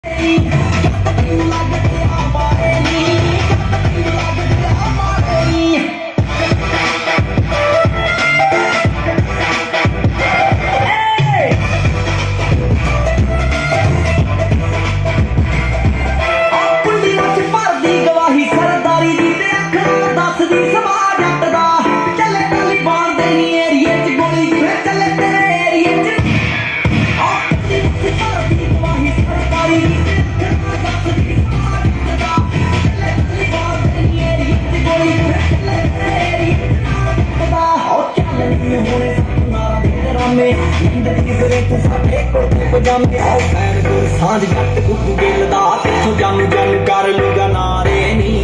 सांझ जट गुगू गिल दा किथों जानू जानू कर लूगा नारे नी